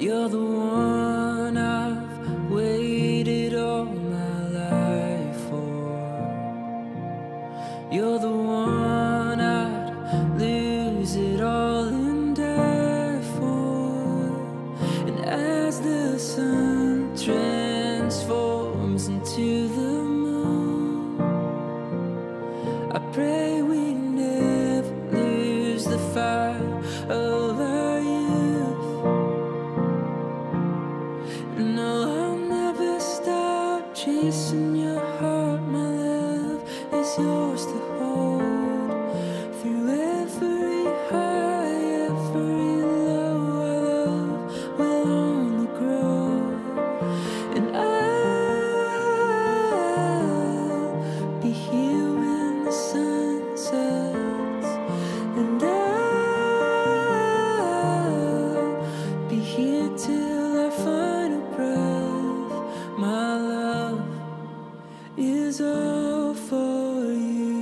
You're the one I've waited all my life for. You're the one I'd lose it all and die for. And as the sun transforms into the moon, I pray we never lose the fire of our youth. No, I'll never stop chasing your heart. My love is yours to hold through every high, every low. Our love will only grow, and I'll be here when the sun sets, and I'll be here till our final breath. My love is all for you.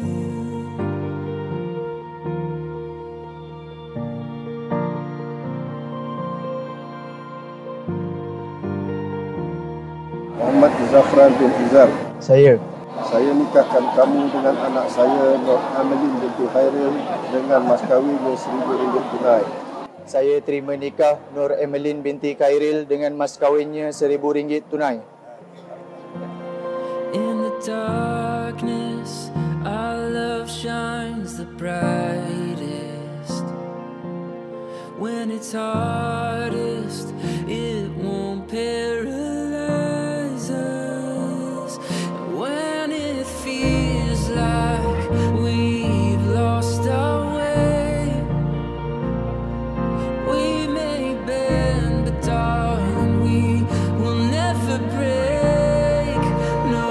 Muhammad Zafran bin Izar. Saya Nikahkan kamu dengan anak saya Nur Emelin binti Khairil dengan mas kahwinnya RM1,000 tunai. Saya terima nikah Nur Emelin binti Khairil dengan mas kahwinnya RM1,000 tunai. In the darkness, our love shines the brightest. When it's hardest, it won't paralyze us. And when it feels like we've lost our way, we may bend, but darling, we will never break. No,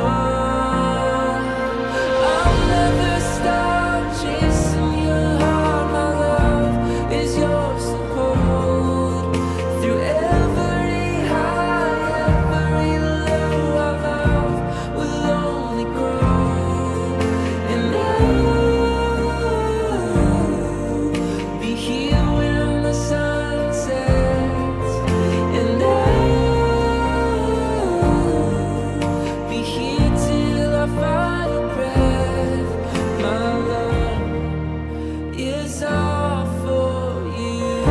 I'll never stop chasing your heart. My love is yours to hold through every high, every low. Our love will only grow, and I'll be here when the sun sets, and I'll be here till our final breath. My love is all for you.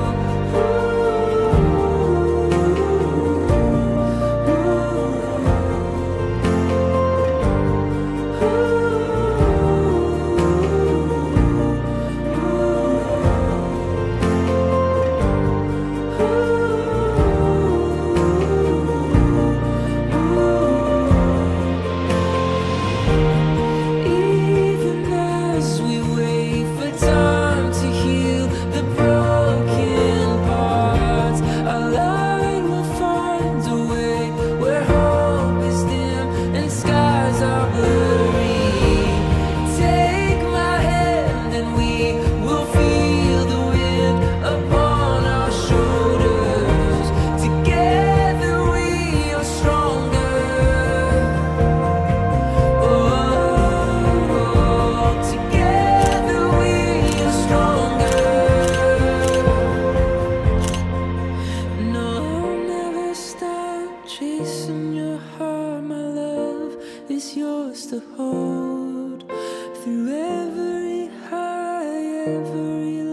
Even as we wait for time to heal the broken parts, our light will find a way where hope is dim and skies are blurry. Take my hand and we will feel the wind upon our shoulders. Together we are stronger. Oh, together we are stronger. No, I'll never stop chasing your heart. My love is yours to hold through every high, every